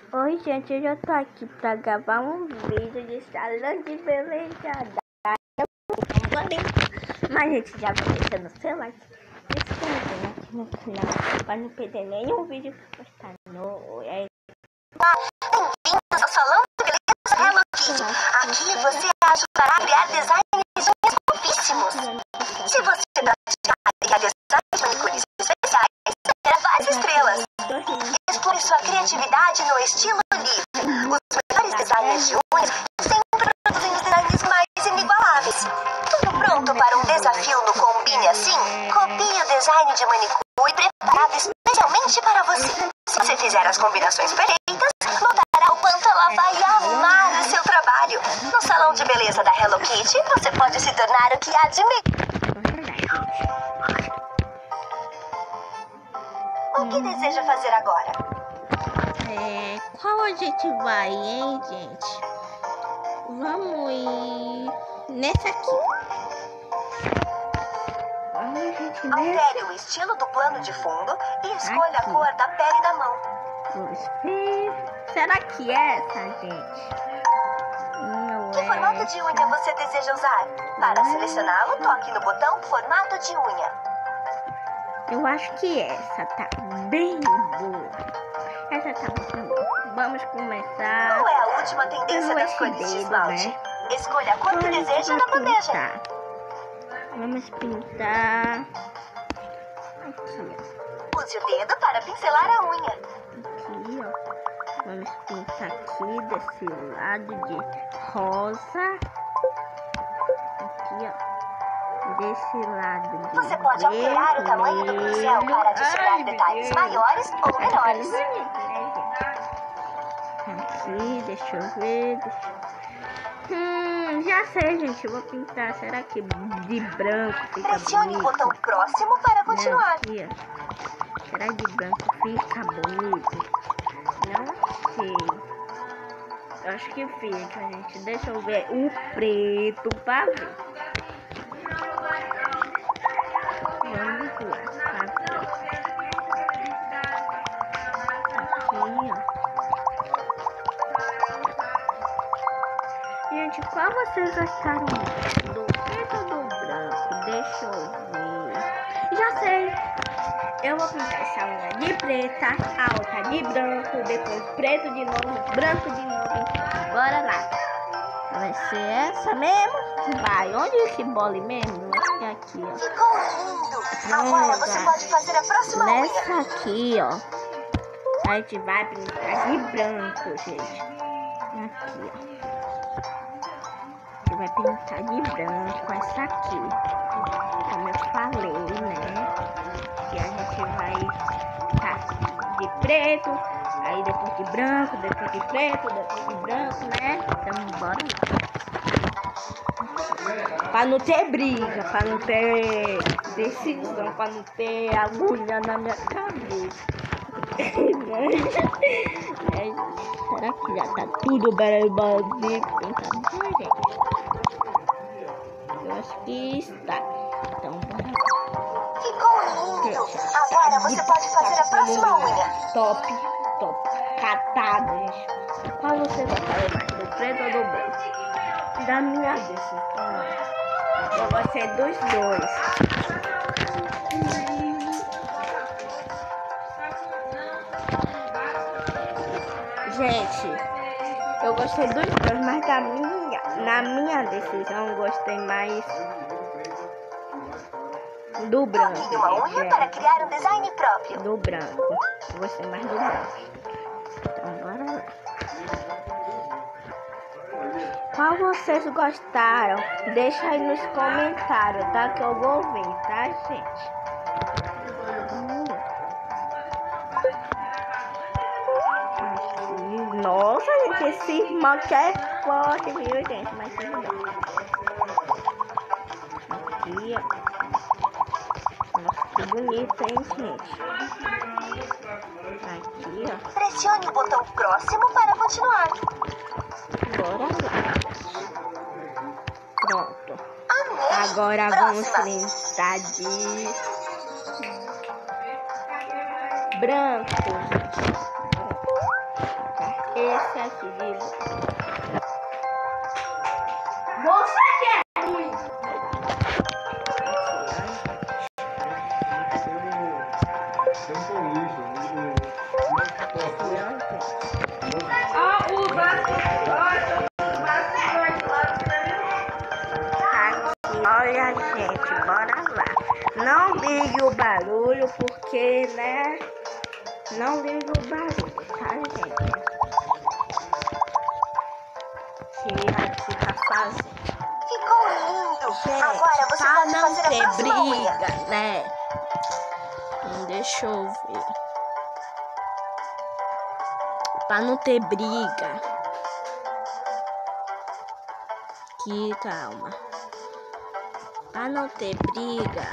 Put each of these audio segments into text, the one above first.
Oi, gente, eu já tô aqui pra gravar um vídeo de salão de beleza da Mas, gente, já vai deixando o seu like, se inscrevendo aqui no canal pra não perder nenhum vídeo que eu postar no... Bem-vindos ao Salão de Beleza Hello Kitty. Aqui você ajudará a criar designs novíssimos. Se você praticar e realizar manicures especiais, terá várias estrelas. Explore sua criatividade no estilo livre. Os melhores designers de unhas sempre produzem os designs mais inigualáveis. Tudo pronto para um desafio no Combine Assim? Copie o design de manicure preparado especialmente para você. Se você fizer as combinações perfeitas, notará o quanto ela vai amar o seu trabalho. No salão de beleza da Hello Kitty, você pode se tornar o que há de melhor. O que deseja fazer agora? Qual a gente vai, hein, gente? Vamos ir nessa aqui. Vamos, gente, nessa. Altere o estilo do plano de fundo e escolha a cor da pele da mão. Vamos ver. Será que é essa, gente? Não Que formato de unha você deseja usar? Para selecioná-lo, toque no botão Formato de unha. Eu acho que essa tá bem boa. Essa tá muito boa. Vamos começar. Qual é a última tendência das cores de esmalte? Né? Escolha a cor que deseja na bandeja. Vamos pintar aqui, ó. Use o dedo para pincelar a unha. Aqui, ó. Vamos pintar aqui desse lado de rosa. Aqui, ó. Desse lado de Você pode alterar o tamanho do pincel para adicionar detalhes maiores ou menores. Aqui, deixa eu ver. Já sei, gente. Eu vou pintar. Será que de branco fica Pressione bonito? o botão próximo para continuar. Não, aqui, ó. Será que de branco fica bonito? Não sei. Eu acho que fica, gente. Deixa eu ver o preto pra ver. Vamos lá, tá? Aqui, ó. Gente, qual vocês gostaram mais? Do preto ou do branco? Deixa eu ver. Já sei. Eu vou pintar essa unha de preta, a outra de branco, depois preto de novo, branco de novo. Bora lá. Vai ser essa mesmo? Vai. Onde é esse bole mesmo? Acho que é aqui, ó. Ficou lindo! Agora você pode fazer a próxima unha. Nessa aqui, ó. A gente vai pintar de branco, gente. Aqui, ó. A gente vai pintar de branco essa aqui. Como eu falei, né? Que a gente vai pintar de preto, aí depois de branco, depois de preto, depois de branco, né? Então, bora lá. Pra não ter briga, pra não ter decisão, pra não ter agulha na minha cabeça. Será que já tá tudo bem pintado, gente? Eu acho que está. Então, bora lá. Ficou lindo! Agora você pode fazer a próxima unha. Top. Catado, gente. Qual você gostaria mais? Do preto ou do branco? Da minha decisão. Eu gostei dos dois. Gente, eu gostei dos dois, mas na minha decisão eu gostei mais do branco. Toque uma unha para criar um design próprio. Do branco. Eu gostei mais do branco. Então, bora lá. Qual vocês gostaram? Deixa aí nos comentários, tá? Que eu vou ver, tá, gente? Nossa, gente, esse esmalte é forte, viu, gente? Mas tudo bem. Aqui, ó. Nossa, que bonito, hein, gente? Aqui, ó. Pressione o botão próximo para continuar. Bora lá. Pronto. Amei! Agora vamos pintar de branco. esse aqui de... Você quer ruim! Olha, gente, bora lá. Não ligue o barulho, porque, né? Não ligue o barulho, tá, gente? Que aqui tá fazendo. Ficou lindo. Gente, Agora você pra pode não fazer a ter próxima unha. briga, né? Deixa eu ver. Pra não ter briga. Aqui, calma. Pra não ter briga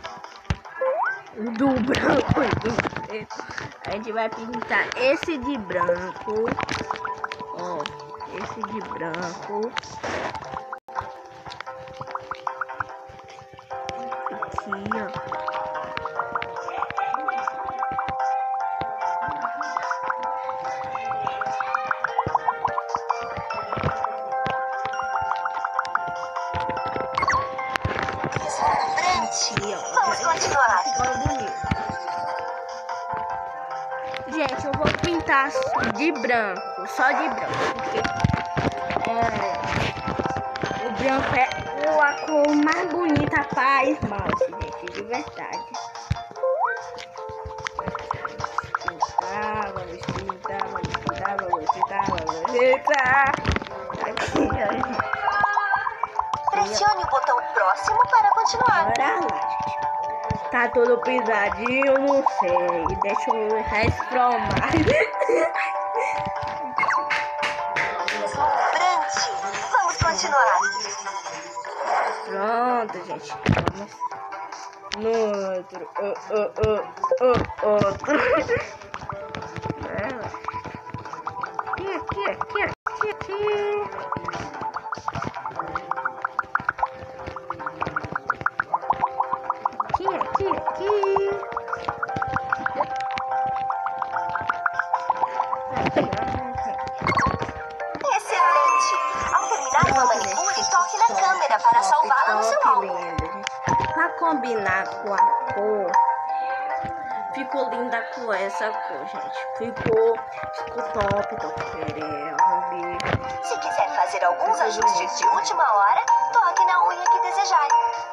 do branco e do preto, a gente vai pintar esse de branco. Ó, esse de branco. Aqui, ó. Vamos continuar. Ficou bonito. Gente, eu vou pintar de branco, só de branco, porque o branco é a cor mais bonita para esmalte, gente, de verdade. Vamos pintar. Aqui, ó. Pressione o botão próximo para continuar. Bora lá, gente. Tá todo pisadinho, não sei. Deixa eu respromar. Deslumbrante. Vamos continuar. Pronto, gente. Vamos no outro. Outro. Aqui. Excelente. Ao terminar uma manicure, toque na câmera para salvá-la no seu álbum. Pra combinar com a cor, ficou linda com essa cor, gente. Ficou top, tô querendo. Se quiser fazer alguns ajustes de última hora, toque na unha que desejar.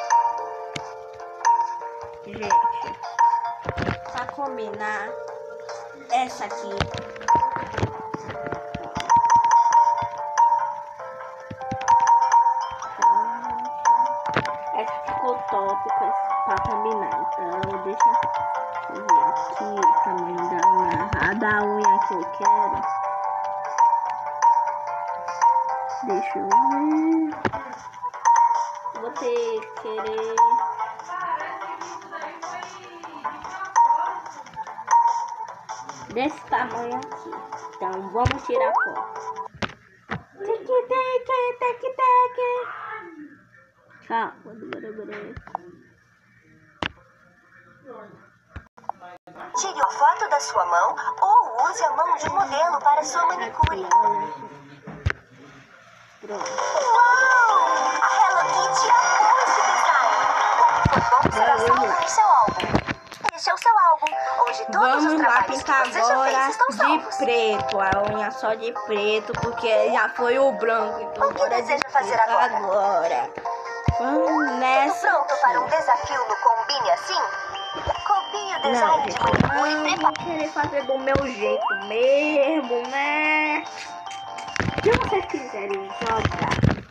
Gente, pra combinar essa aqui. Essa ficou top pra combinar. Então deixa eu ver aqui o tamanho da unha que eu quero. Deixa eu ver. Vou ter que querer. Desse tamanho aqui. Então vamos tirar a foto. Calma, Tire uma foto da sua mão ou use a mão de modelo para sua manicure. Pronto. Uau! A Hello Kitty amou esse design. Como foi bom será salvo no seu álbum. Este é o seu álbum, onde todos os Vamos lá trabalhos que pintar você já fez agora estão de salvos. preto. A unha só de preto, porque já foi o branco. Então O que bora de deseja fazer preto agora? Vamos Tudo nessa. pronto para um desafio no Combine Assim? Copie o design Não, de gente, manicure e eu prepare. vou querer fazer do meu jeito mesmo, né? Se vocês quiserem jogar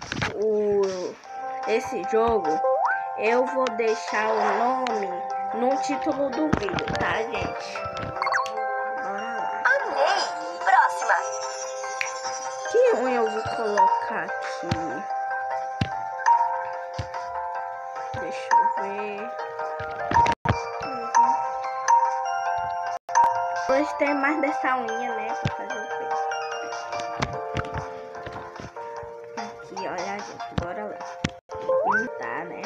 esse jogo, eu vou deixar o nome no título do vídeo, tá, gente? Bora lá. Amei! Próxima! Que unha eu vou colocar aqui? Deixa eu ver. Gostei mais dessa unha, né? Pra fazer o peito. Aqui, olha, gente, bora lá. Pintar, né?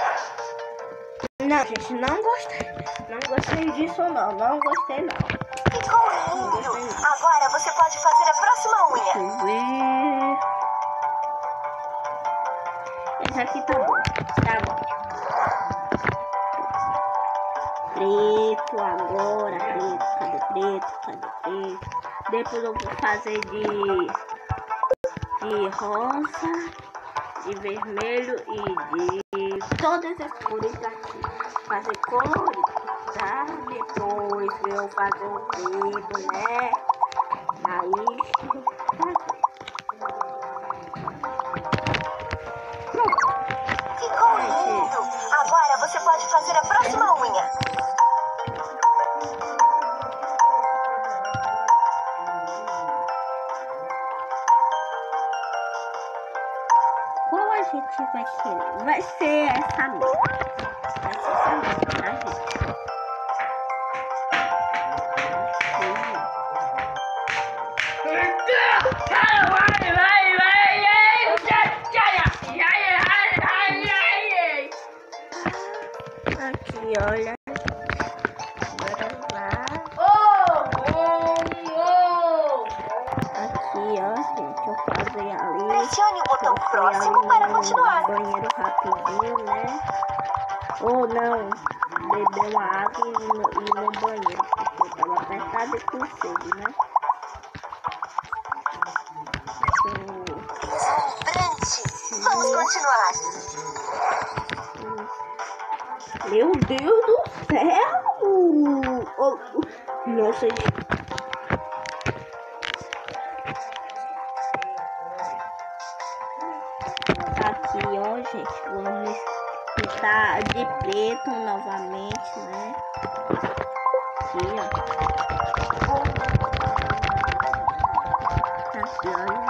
Não, gente, não gostei. Não gostei disso, não. Não gostei, não. Ficou lindo! Agora você pode fazer a próxima eu ver. Esse aqui tá bom. Tá bom. Preto agora. Preto. Cadê preto? Cadê preto? Depois eu vou fazer de rosa, de vermelho e de todas as cores aqui. Fazer cores, tá? Depois eu vou fazer um dedo, né? Aí, pronto. Ficou lindo! Agora você pode fazer a próxima unha. Qual a gente vai querer? Vai ser essa mesmo. Vai ser essa mesmo, tá, gente? Aqui, olha. Bora lá. Aqui, ó, gente. Eu fazer ali. Pressione o botão próximo para continuar. Banheiro rapidinho, né? Ou não, beber uma água e ir no banheiro, porque eu tava apertado e com sede, né? Deslumbrante! Vamos continuar. Meu Deus do céu! Oh, nossa, aqui, ó, gente, vamos pintar de preto novamente, né? Aqui, ó. Aqui, olha,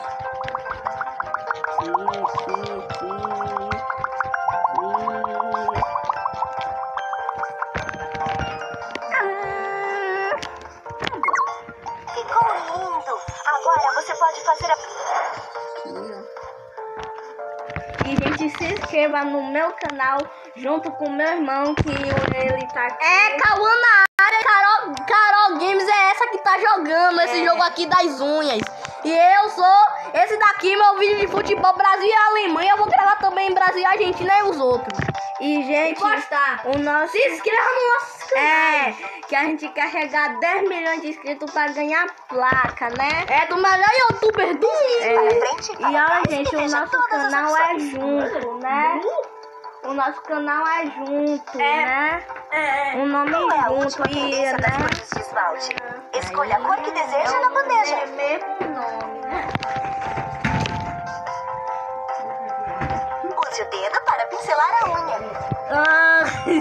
gente. Aqui. Ficou lindo! Agora você pode fazer a... E, gente, se inscreva no meu canal junto com meu irmão, que ele tá aqui. É, Cauã na área, Carol Games é essa que tá jogando esse jogo aqui das unhas. E eu sou esse daqui, meu vídeo de futebol Brasil e Alemanha. Eu vou gravar também Brasil e Argentina e os outros. E, gente, o nosso... Se inscreva no nosso canal. que a gente quer chegar 10 milhões de inscritos pra ganhar placa, né? É do melhor youtuber do mundo. Para frente, E para olha, trás, gente, o veja nosso todas as canal é opções. junto, né? O nosso canal é junto, né? O nome Qual é a última junto e, tendência das né? cores de esmalte? Escolha a cor que deseja na bandeja. É mesmo nome, né? Use o dedo para pincelar a unha. Ah.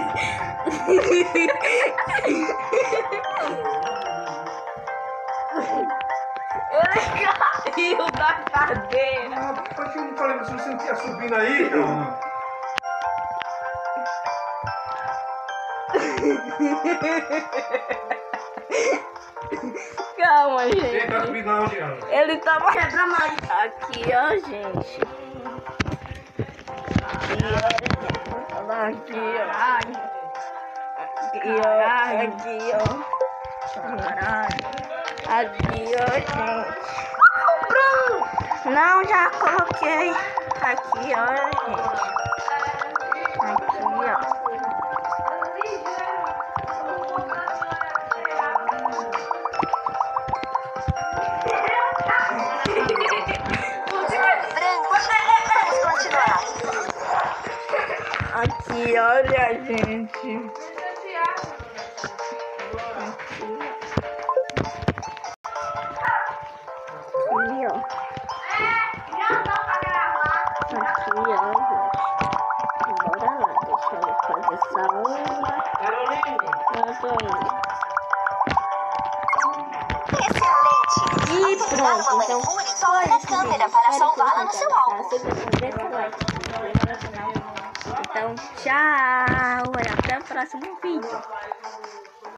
Ele caiu da cadeira. Por que eu não falei pra você não tinha subindo aí? Calma, Você tá gente. subindo aonde, Ana? Ele tava quebra mais. Aqui, ó, gente. Aqui, ó. Aqui, ó. Aqui, ó. Aqui, ó. Aqui, ó, gente. Não, já coloquei. Aqui, ó, gente. Aqui, ó. Branco. Vamos continuar. Aqui, olha, gente. Aqui, ó. Aqui, ó, gente. Bora lá, deixa eu fazer essa unha. Eu tô indo. Excelente. E Ao terminar pronto, uma então manicure, toque na câmera para salvá-la no seu álbum. Então, tchau. E até o próximo vídeo.